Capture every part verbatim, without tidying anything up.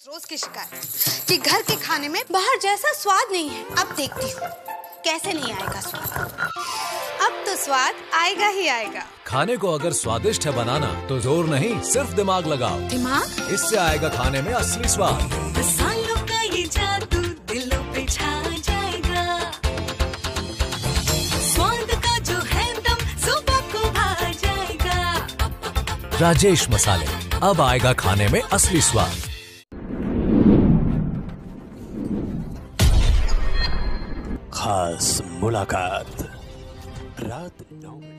रोज की शिकायत कि घर के खाने में बाहर जैसा स्वाद नहीं है। अब देखती हूँ कैसे नहीं आएगा स्वाद। अब तो स्वाद आएगा ही आएगा। खाने को अगर स्वादिष्ट है बनाना तो जोर नहीं सिर्फ दिमाग लगाओ। दिमाग? इससे आएगा खाने में असली स्वाद। मसालों का ये जादू दिलों पे छा जाएगा। स्वाद का जो है दम सुबह को भा जाएगा। राजेश मसाले, अब आएगा खाने में असली स्वाद। खास मुलाकात रात नौ बजे।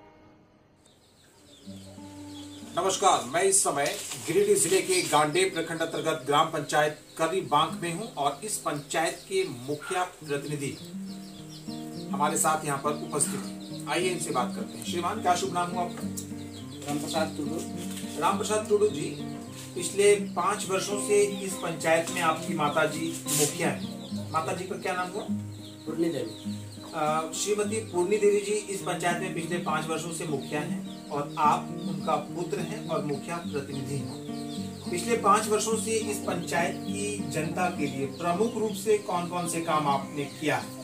नमस्कार, मैं इस समय गिरिडीह जिले के गांडेय प्रखंड अंतर्गत ग्राम पंचायत करी बांक में हूं और इस पंचायत के मुखिया प्रतिनिधि हमारे साथ यहां पर उपस्थित हैं। आइए इनसे बात करते हैं। श्रीमान, क्या शुभ नाम हुआ आपका? रामप्रसाद टुडू। रामप्रसाद टुडू जी, पिछले पांच वर्षों से इस पंचायत में आपकी माता जी मुखिया है। माता जी का क्या नाम हुआ? पूर्णी देवी। श्रीमती पूर्णी देवी जी इस पंचायत में पिछले पांच वर्षों से मुखिया हैं और आप उनका पुत्र हैं और मुखिया प्रतिनिधि हैं। पिछले पांच वर्षों से इस पंचायत की जनता के लिए प्रमुख रूप से कौन कौन से काम आपने किया है?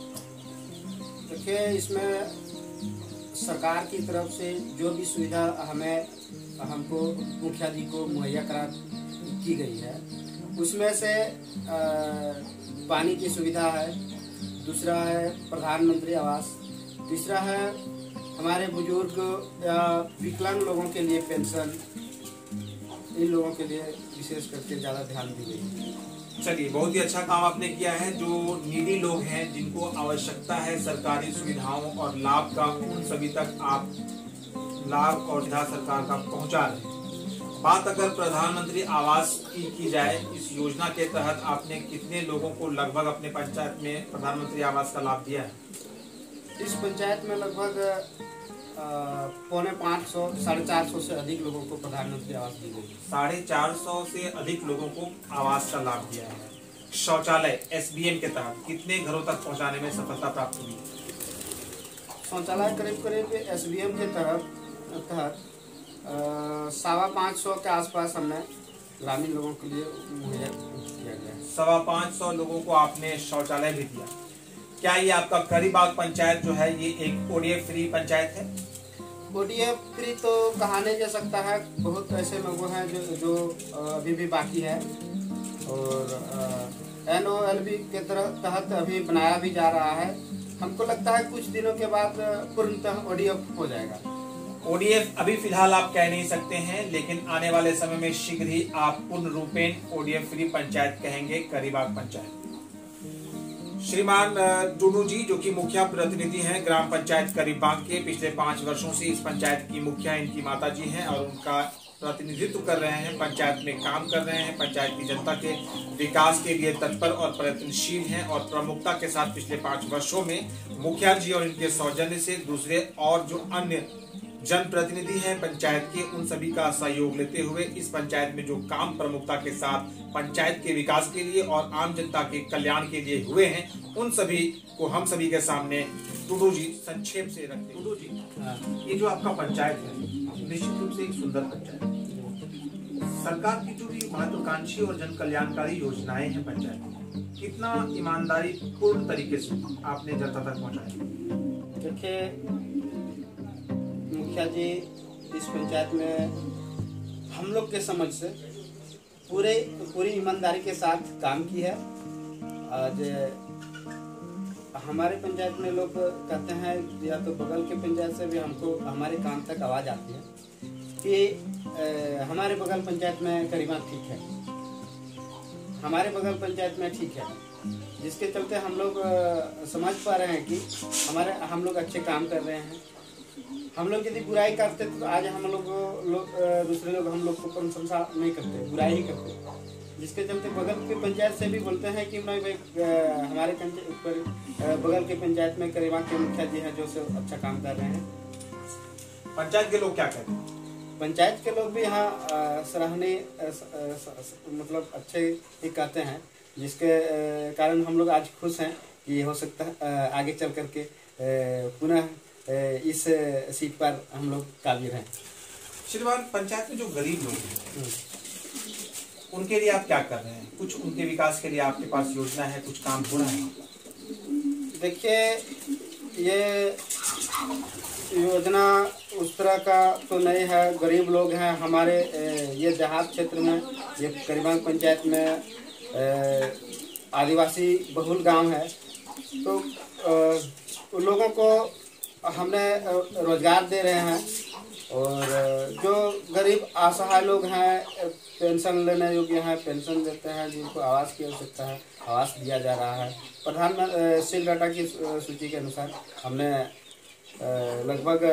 देखिए, इसमें सरकार की तरफ से जो भी सुविधा हमें हमको मुखिया जी को मुहैया करा की गई है, उसमें से आ, पानी की सुविधा है, दूसरा है प्रधानमंत्री आवास, तीसरा है हमारे बुजुर्ग या विकलांग लोगों के लिए पेंशन। इन लोगों के लिए विशेष करके ज़्यादा ध्यान दी गई है। चलिए, बहुत ही अच्छा काम आपने किया है। जो नीडी लोग हैं, जिनको आवश्यकता है सरकारी सुविधाओं और लाभ का, उन सभी तक आप लाभ और सुविधा सरकार का पहुंचा रहे हैं। बात अगर प्रधानमंत्री आवास की की जाए, इस योजना के तहत आपने कितने लोगों को लगभग अपने पंचायत में प्रधानमंत्री आवास का लाभ दिया है? इस पंचायत में लगभग पौने पाँच सौ साढ़े चार सौ से अधिक लोगों को प्रधानमंत्री आवास दी गई। साढ़े चार सौ से अधिक लोगों को आवास का लाभ दिया है। शौचालय एस बी एम के तहत कितने घरों तक पहुंचाने में सफलता प्राप्त हुई? शौचालय करीब करीब एस बी एम के तहत तहत सवा पाँच सौ के आसपास हमने ग्रामीण लोगों के लिए मुहैया किया गया है। सवा पाँच सौ लोगों को आपने शौचालय भी दिया। क्या ये आपका करी बाग पंचायत जो है ये एक O D F free panchayat है? ओ डी एफ फ्री तो कहा नहीं जा सकता है। बहुत ऐसे लोग हैं जो जो अभी भी बाकी है और एन ओ एल बी के तहत अभी बनाया भी जा रहा है। हमको लगता है कुछ दिनों के बाद पूर्णतः ओ डी एफ हो जाएगा। ओ डी एफ अभी फिलहाल आप कह नहीं सकते हैं, लेकिन आने वाले समय में शीघ्र ही आप पूर्ण रूपेण O D F free panchayat कहेंगे करी बाग पंचायत। श्रीमान टुडू जी, जो कि मुखिया प्रतिनिधि हैं ग्राम पंचायत करी बाग के, पिछले पांच वर्षों से इस पंचायत की मुखिया इनकी माता जी हैं और उनका प्रतिनिधित्व कर रहे हैं, पंचायत में काम कर रहे हैं, पंचायत की जनता के विकास के लिए तत्पर और प्रयत्नशील हैं और प्रमुखता के साथ पिछले पांच वर्षों में मुखिया जी और इनके सौजन्य से दूसरे और जो अन्य जनप्रतिनिधि हैं पंचायत के, उन सभी का सहयोग लेते हुए इस पंचायत में जो काम प्रमुखता के साथ पंचायत के विकास के लिए और आम जनता के कल्याण के लिए हुए हैं, उन सभी को हम सभी के सामने टुडू जी संक्षेप से रखते हैं। टुडू जी, ये जो आपका पंचायत है निश्चित रूप से एक सुंदर पंचायत है। सरकार की जो भी महत्वाकांक्षी और जन कल्याणकारी योजनाएं हैं पंचायत में, कितना ईमानदारी पूर्ण तरीके से आपने जनता तक पहुँचाया? देखिए, मुखिया जी इस पंचायत में हम लोग के समझ से पूरे पूरी ईमानदारी के साथ काम की है। आज हमारे पंचायत में लोग कहते हैं, या तो बगल के पंचायत से भी हमको हमारे काम तक आवाज आती है कि ए, हमारे बगल पंचायत में करीबन ठीक है, हमारे बगल पंचायत में ठीक है, जिसके चलते हम लोग समझ पा रहे हैं कि हमारे हम लोग अच्छे काम कर रहे हैं। हम लोग यदि बुराई करते तो आज हम लोग लोग दूसरे लोग हम लोग को प्रशंसा नहीं करते, बुराई ही करते, जिसके चलते बगल के पंचायत से भी बोलते हैं कि भाई हमारे बगल के पंचायत में करीबा के मुखिया जी हैं जो से अच्छा काम कर रहे हैं। पंचायत के लोग क्या कहते हैं? पंचायत के लोग भी यहाँ सराहनीय मतलब अच्छे ही कहते हैं, जिसके कारण हम लोग आज खुश हैं कि हो सकता है आगे चल करके पुनः इस सीट पर हम लोग काबिल हैं। श्रीमान, पंचायत में जो गरीब लोग हैं उनके लिए आप क्या कर रहे हैं? कुछ उनके विकास के लिए आपके पास योजना है, कुछ काम हो रहा है? देखिए, ये योजना उस तरह का तो नहीं है। गरीब लोग हैं हमारे ये देहात क्षेत्र में, ये करीबाग पंचायत में आदिवासी बहुल गांव है। तो उन लोगों को हमने रोजगार दे रहे हैं, और जो गरीब असहाय लोग हैं, पेंशन लेने योग्य हैं, पेंशन देते हैं। जिनको आवास की आवश्यकता है, आवास दिया जा रहा है। प्रधानमंत्री सील डाटा की सूची के अनुसार हमने लगभग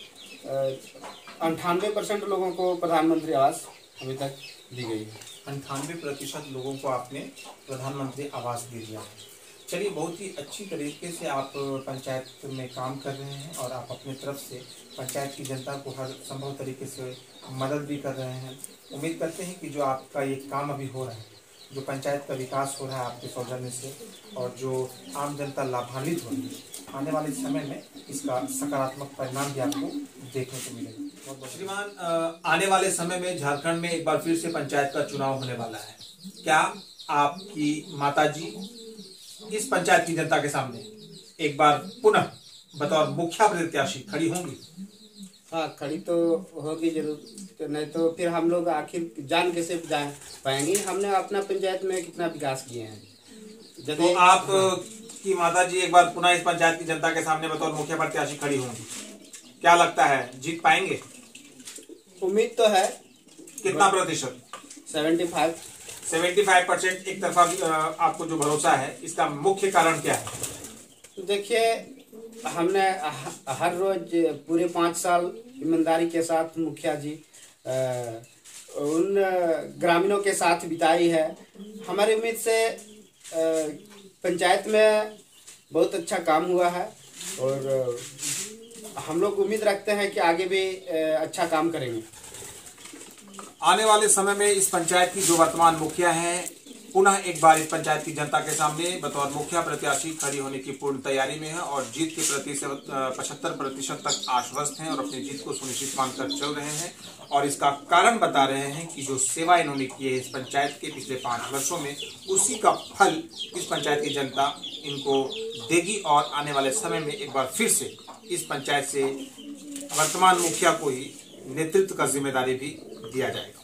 अंठानवे परसेंट लोगों को प्रधानमंत्री आवास अभी तक दी गई है। अंठानवे प्रतिशत लोगों को आपने प्रधानमंत्री आवास दे दिया है। चलिए, बहुत ही अच्छी तरीके से आप पंचायत में काम कर रहे हैं, और आप अपनी तरफ से पंचायत की जनता को हर संभव तरीके से मदद भी कर रहे हैं। उम्मीद करते हैं कि जो आपका ये काम अभी हो रहा है, जो पंचायत का विकास हो रहा है आपके सौजन्य से, और जो आम जनता लाभान्वित हो रही है, आने वाले समय में इसका सकारात्मक परिणाम भी आपको देखने को मिलेगा। श्रीमान, आने वाले समय में झारखंड में एक बार फिर से पंचायत का चुनाव होने वाला है। क्या आपकी माताजी इस पंचायत की जनता के सामने एक बार पुनः बतौर मुखिया प्रत्याशी खड़ी होंगी? हाँ, खड़ी तो होगी जरूर, तो नहीं तो फिर हम लोग आखिर जान कैसे जान पाएंगे? हमने अपना पंचायत में कितना विकास किए हैं। तो आप की माताजी एक बार पुनः इस पंचायत की जनता के सामने बतौर मुखिया प्रत्याशी खड़ी होंगी, क्या लगता है जीत पाएंगे? उम्मीद तो है। कितना प्रतिशत? Seventy five seventy five percent एक तरफा आपको जो भरोसा है, इसका मुख्य कारण क्या है? देखिए, हमने हर रोज पूरे पाँच साल ईमानदारी के साथ मुखिया जी आ, उन ग्रामीणों के साथ बिताई है। हमारी उम्मीद से पंचायत में बहुत अच्छा काम हुआ है, और हम लोग उम्मीद रखते हैं कि आगे भी अच्छा काम करेंगे। आने वाले समय में इस पंचायत की जो वर्तमान मुखिया हैं, पुनः एक बार इस पंचायत की जनता के सामने बतौर मुखिया प्रत्याशी खड़ी होने की पूर्ण तैयारी में है, और जीत के प्रति से पचहत्तर प्रतिशत तक आश्वस्त हैं, और अपनी जीत को सुनिश्चित मानकर चल रहे हैं। और इसका कारण बता रहे हैं कि जो सेवा इन्होंने की है इस पंचायत के पिछले पाँच वर्षों में, उसी का फल इस पंचायत की जनता इनको देगी, और आने वाले समय में एक बार फिर से इस पंचायत से वर्तमान मुखिया को ही नेतृत्व का जिम्मेदारी भी दिया जाएगा।